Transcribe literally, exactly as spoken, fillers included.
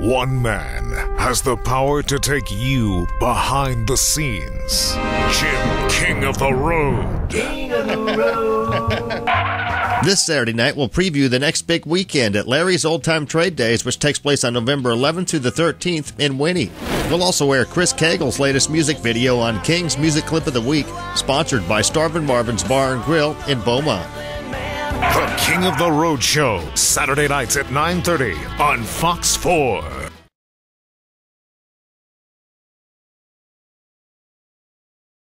One man has the power to take you behind the scenes. Jim, King of the Road. King of the Road. This Saturday night, we'll preview the next big weekend at Larry's Old Time Trade Days, which takes place on November eleventh through the thirteenth in Winnie. We'll also air Chris Cagle's latest music video on King's Music Clip of the Week, sponsored by Starvin' Marvin's Bar and Grill in Beaumont. The King of the Road Show, Saturday nights at nine thirty on Fox four.